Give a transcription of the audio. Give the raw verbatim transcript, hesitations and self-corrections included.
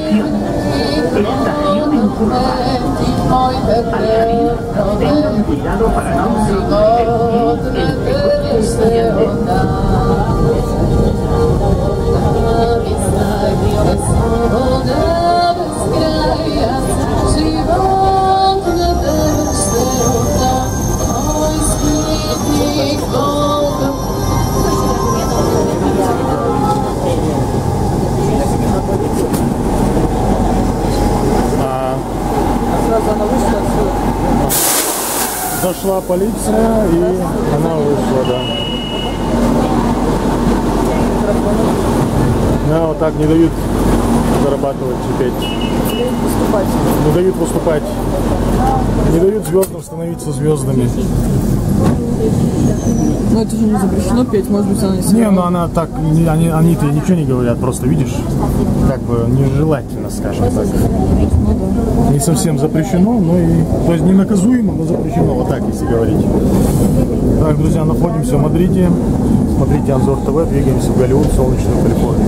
Estación en curva. Al salir, tengan cuidado para no morir entre coche y estudiante. Зашла полиция, и она вышла, да. Да, вот так не дают зарабатывать теперь. Не дают выступать. Не дают звездам становиться звездами. Ну это же не запрещено петь, может быть, она не сыграла. Не, ну она так, они, они-то ничего не говорят, просто видишь, как бы нежелательно, скажем так. Ну, да. Не совсем запрещено, но и, то есть не наказуемо, но запрещено, вот так, если говорить. Так, друзья, находимся в Мадриде. Смотрите Анзор ТВ, двигаемся в Голливуд, солнечную Калифорнию.